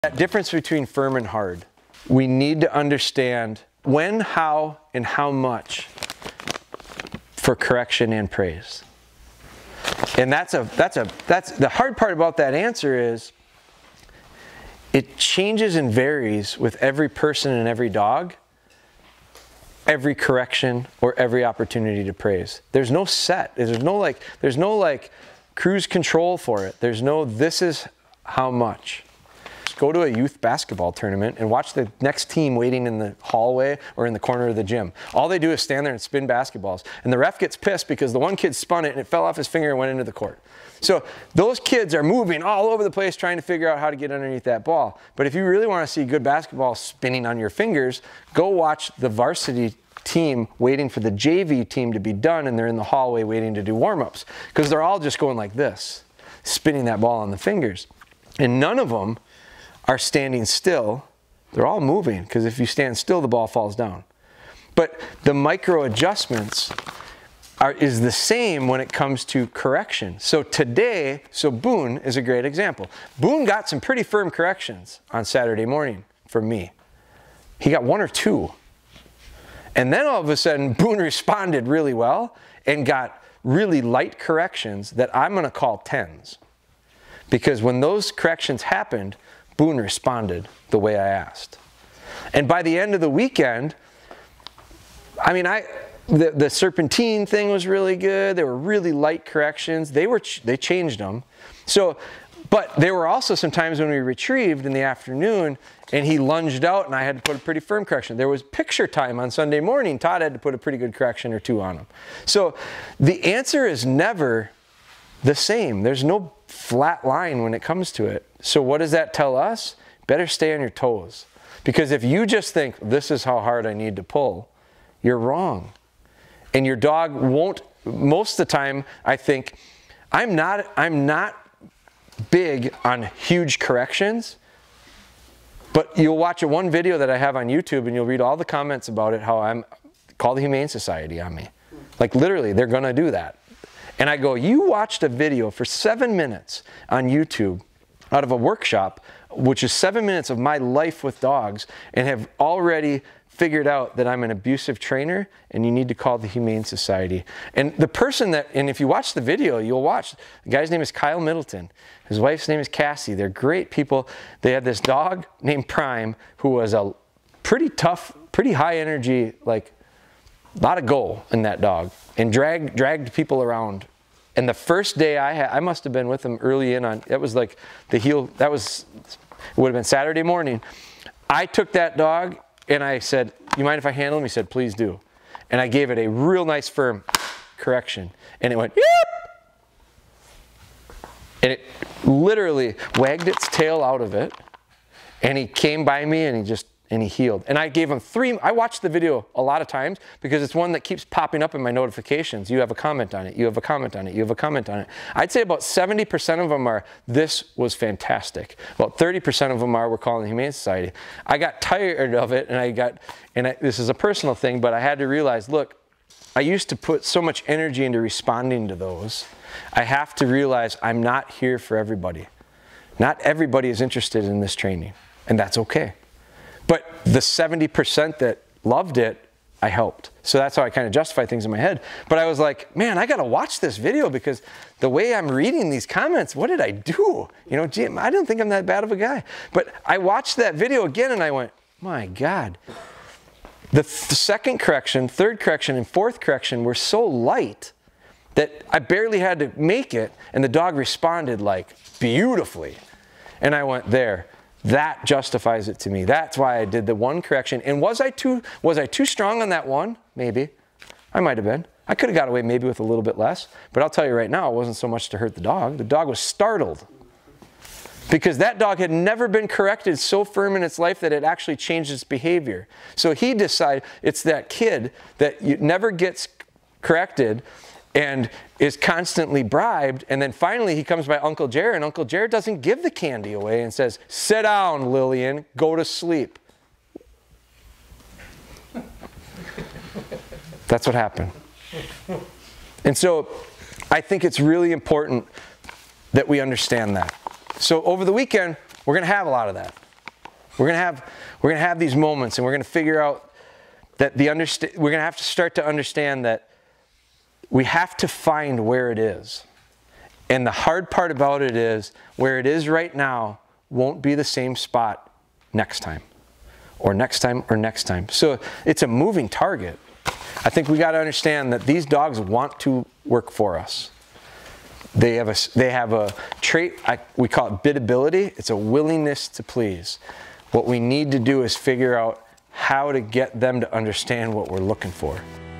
That difference between firm and hard. We need to understand when, how, and how much for correction and praise. And that's the hard part about that answer is it changes and varies with every person and every dog, every correction or every opportunity to praise. There's no set. There's no like cruise control for it. There's no this is how much. Go to a youth basketball tournament and watch the next team waiting in the hallway or in the corner of the gym. All they do is stand there and spin basketballs. And the ref gets pissed because the one kid spun it and it fell off his finger and went into the court. So those kids are moving all over the place trying to figure out how to get underneath that ball. But if you really want to see good basketball spinning on your fingers, go watch the varsity team waiting for the JV team to be done, and they're in the hallway waiting to do warm-ups because they're all just going like this, spinning that ball on the fingers. And none of them are standing still. They're all moving because if you stand still, the ball falls down. But the micro adjustments is the same when it comes to correction. So today, Boone is a great example. Boone got some pretty firm corrections on Saturday morning from me. He got 1 or 2. And then all of a sudden, Boone responded really well and got really light corrections that I'm going to call 10s. Because when those corrections happened, Boone responded the way I asked. And by the end of the weekend, I mean, the serpentine thing was really good. They were really light corrections. They changed them. So, but there were also some times when we retrieved in the afternoon and he lunged out and I had to put a pretty firm correction. There was picture time on Sunday morning. Todd had to put a pretty good correction or 2 on him. So the answer is never the same. There's no flat line when it comes to it. So what does that tell us? Better stay on your toes. Because if you just think, this is how hard I need to pull, you're wrong. And your dog won't, most of the time, I think, I'm not big on huge corrections, but you'll watch one video that I have on YouTube and you'll read all the comments about it, how I'm, call the Humane Society on me. Like literally, they're gonna do that. And I go, you watched a video for 7 minutes on YouTube out of a workshop, which is 7 minutes of my life with dogs, and have already figured out that I'm an abusive trainer and you need to call the Humane Society. And the person that, and if you watch the video, you'll watch, the guy's name is Kyle Middleton. His wife's name is Cassie. They're great people. They had this dog named Prime who was a pretty tough, pretty high energy, like a lot of go in that dog, and dragged people around. And the first day I must have been with him early in on, it was like the heel, it would have been Saturday morning. I took that dog and I said, you mind if I handle him? He said, please do. And I gave it a real nice firm correction. And it went, yep! And it literally wagged its tail out of it. And he came by me and he healed. And I gave him 3, I watched the video a lot of times because it's one that keeps popping up in my notifications. You have a comment on it, you have a comment on it, you have a comment on it. I'd say about 70% of them are, this was fantastic. About 30% of them are, we're calling the Humane Society. I got tired of it and this is a personal thing, but I had to realize, look, I used to put so much energy into responding to those. I have to realize I'm not here for everybody. Not everybody is interested in this training, and that's okay. But the 70% that loved it, I helped. So that's how I kind of justify things in my head. But I was like, man, I got to watch this video because the way I'm reading these comments, what did I do? You know, gee, I don't think I'm that bad of a guy. But I watched that video again and I went, my God. The second correction, third correction, and fourth correction were so light that I barely had to make it, and the dog responded like beautifully. And I went, there. That justifies it to me. That's why I did the one correction. And was I too strong on that one? Maybe. I might have been. I could have got away maybe with a little bit less. But I'll tell you right now, it wasn't so much to hurt the dog. The dog was startled. Because that dog had never been corrected so firm in its life that it actually changed its behavior. So he decided, it's that kid that never gets corrected and is constantly bribed, and then finally he comes by Uncle Jared, and Uncle Jared doesn't give the candy away and says, sit down, Lillian, go to sleep. That's what happened. And so I think it's really important that we understand that. So over the weekend, we're going to have a lot of that. We're gonna have these moments, and we're gonna figure out that we're gonna have to start to understand that we have to find where it is. And the hard part about it is, where it is right now won't be the same spot next time, or next time, or next time. So it's a moving target. I think we got to understand that these dogs want to work for us. They have a trait, we call it biddability. It's a willingness to please. What we need to do is figure out how to get them to understand what we're looking for.